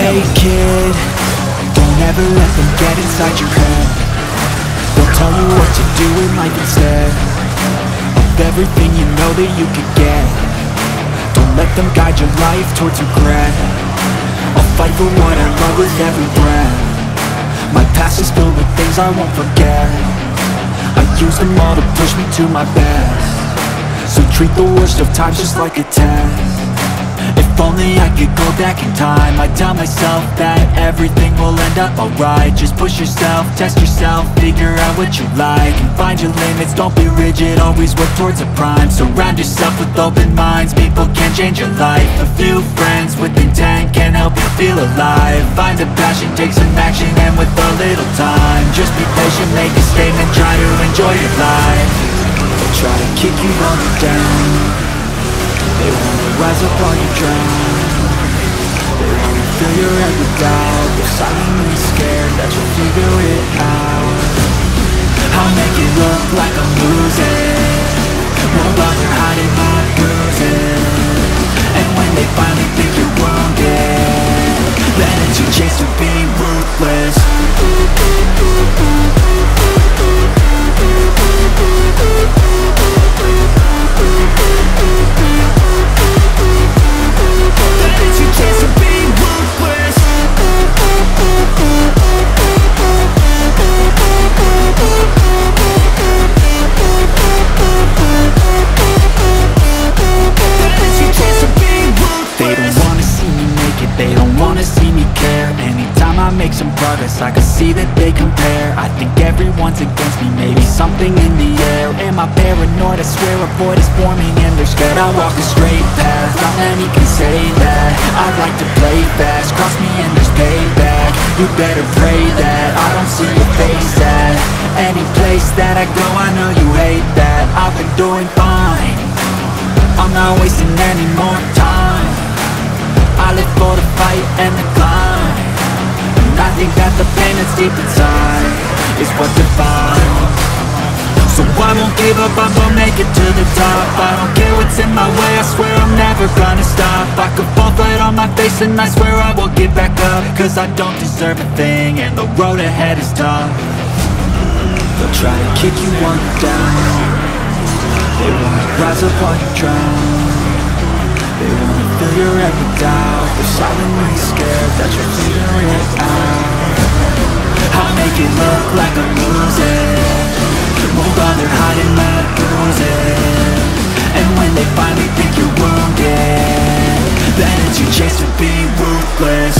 Hey kid, don't ever let them get inside your head. They'll tell you what to do in life instead of everything you know that you could get. Don't let them guide your life towards regret. I'll fight for what I love with every breath. My past is filled with things I won't forget. I use them all to push me to my best. So treat the worst of times just like a test. If only I could go back in time, I'd tell myself that everything will end up alright. Just push yourself, test yourself, figure out what you like, and find your limits, don't be rigid, always work towards a prime. Surround yourself with open minds, people can change your life. A few friends with intent can help you feel alive. Find a passion, take some action, and with a little time, just be patient, make a statement, try to enjoy your life. They'll try to kick you while you're down. They wanna rise up while you drown. They wanna fill your head with doubt. They're silently scared that you'll figure it out. I'll make it look like I'm losing, won't bother hiding my bruises. And when they finally think you're wounded, then it's your chance to be ruthless. I can see that they compare. I think everyone's against me, maybe something in the air. Am I paranoid? I swear a void is forming and they're scared. I walk a straight path, not many can say that. I like to play fast, cross me and there's payback. You better pray that I don't see your face at any place that I go. I know you hate that. I've been doing fine, I'm not wasting any more time. I live for the fight and the climb. I think that the pain that's deep inside is what defines. So I won't give up, I'm gonna make it to the top. I don't care what's in my way, I swear I'm never gonna stop. I could fall flat on my face and I swear I will get back up, cause I don't deserve a thing and the road ahead is tough. They'll try to kick you while you're down. They wanna rise up while you drown. They wanna fill your head with doubt. They're silently scared that you'll figure it out. I'll make it look like I'm losing, won't bother hiding my bruises. And when they finally think you're wounded, then it's your chance to be ruthless.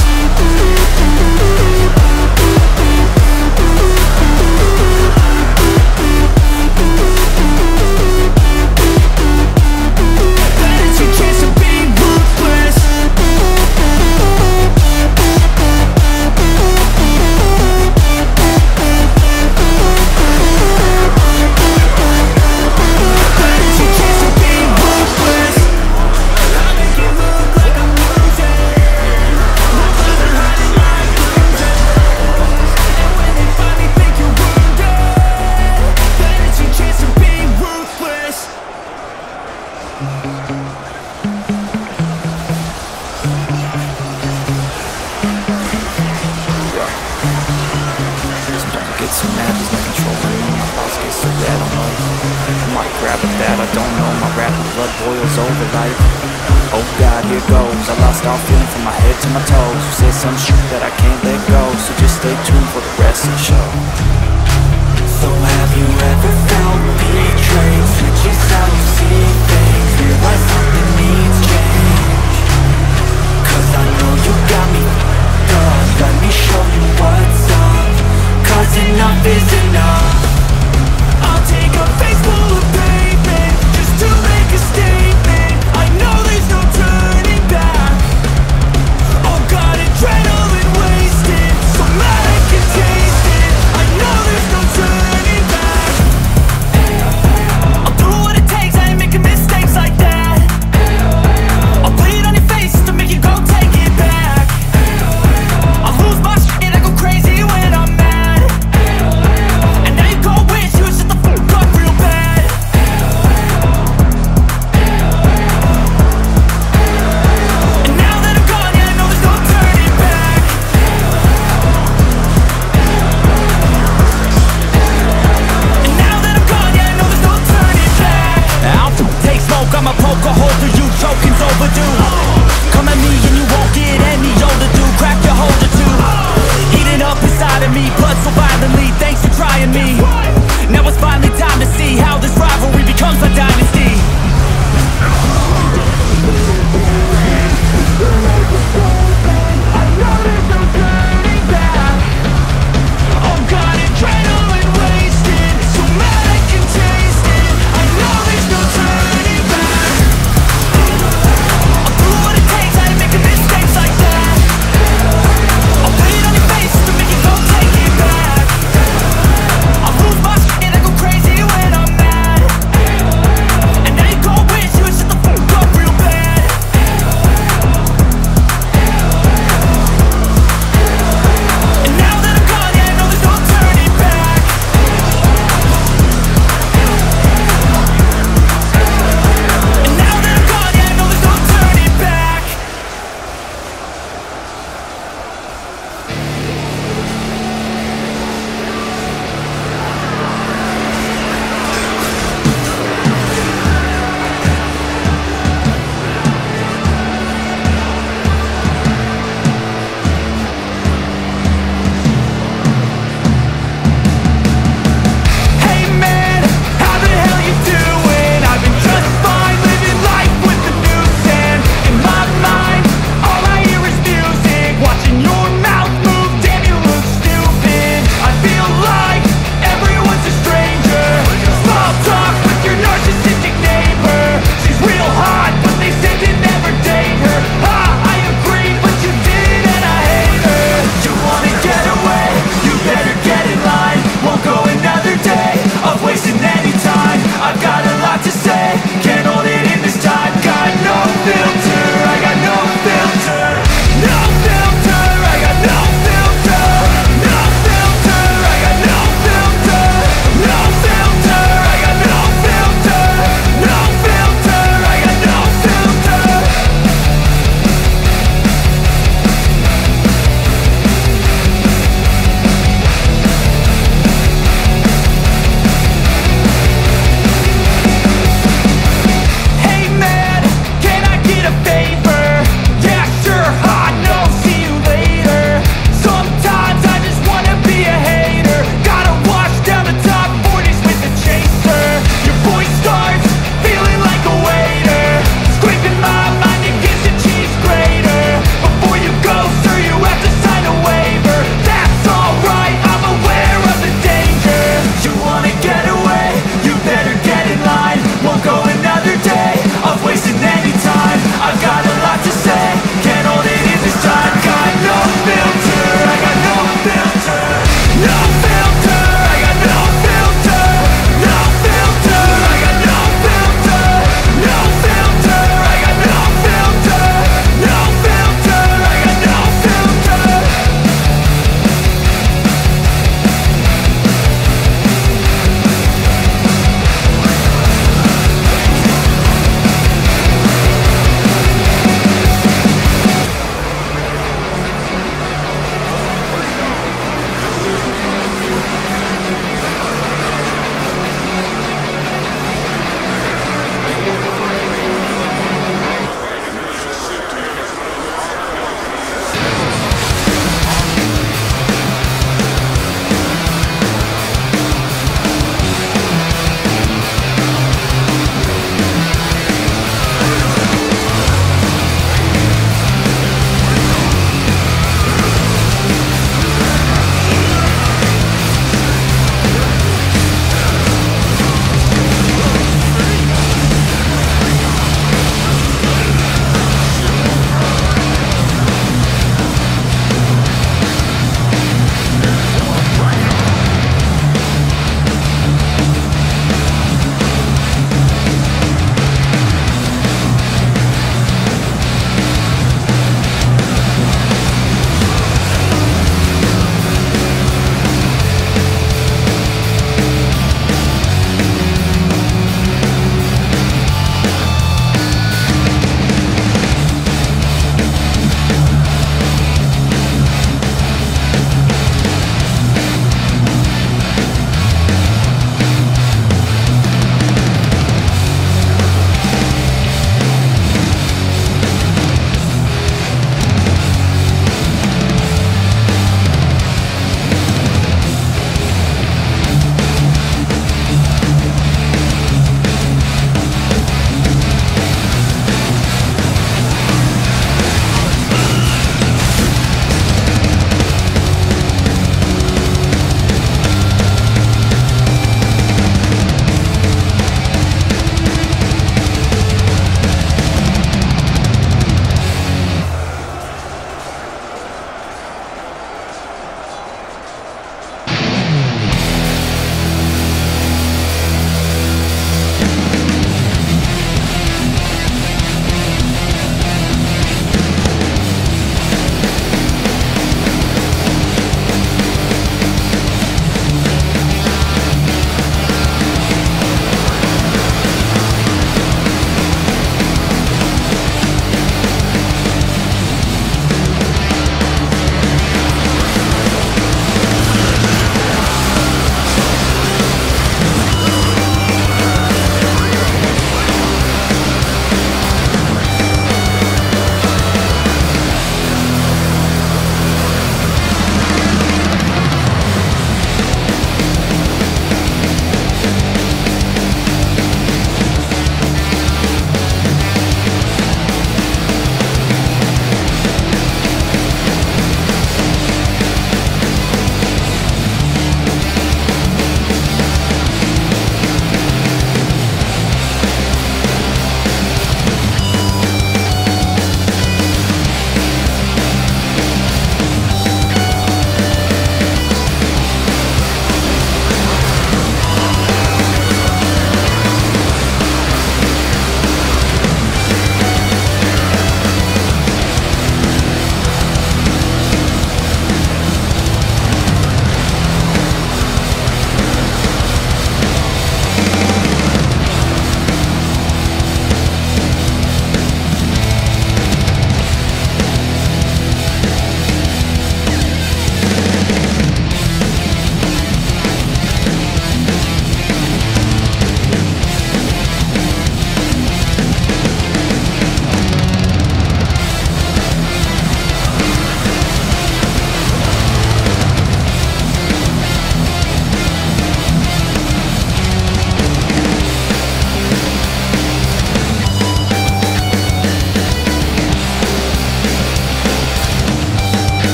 boils over like, oh God, here goes. I lost all feeling from my head to my toes. You said some shit that I can't let go, so just stay tuned for the rest of the show. So